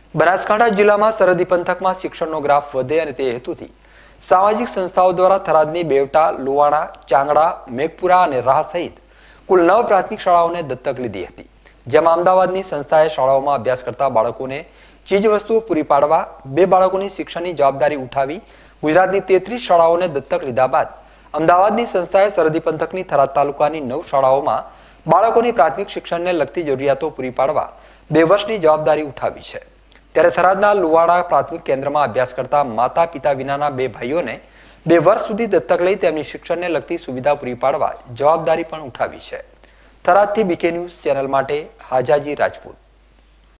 બનાસકાંઠા જિલ્લામાં સરહદી પંથકમાં શિક્ષણનો ગ્રાફ વધે અને તે હેતુથી સામાજિક સંસ્થાઓ દ્વારા થરાદની બેવટા, લુવાણા, ચાંગડા, મેઘપુરા અને રાહ સહિત કુલ 9 પ્રાથમિક શાળાઓને દત્તક લીધી હતી, જેમાં અમદાવાદની સંસ્થાએ શાળાઓમાં અભ્યાસ કરતા બાળકોને ચીજવસ્તુઓ પૂરી પાડવા 2 બાળકોની શિક્ષણની જવાબદારી ઉઠાવી ગુજરાતની 33 શાળાઓને દત્તક લીધા બાદ અમદાવાદની સંસ્થાએ સરહદી પંથકની થરાદ તાલુકાની 9 શાળાઓમાં બાળકોની પ્રાથમિક શિક્ષણને લગતી જરૂરિયાતો પૂરી પાડવા 2 વર્ષની જવાબદારી ઉઠાવી છે। ત્યારે થરાદના લુવાણા પ્રાથમિક કેન્દ્રમાં અભ્યાસ કરતા માતા પિતા વિનાના 2 ભાઈઓને 2 વર્ષ સુધી દત્તક લઈ તેમની શિક્ષણને લગતી સુવિધા પૂરી પાડવા જવાબદારી પણ ઉઠાવી છે। થરાદથી બીકે ન્યૂઝ ચેનલ માટે હાજાજી રાજપૂત।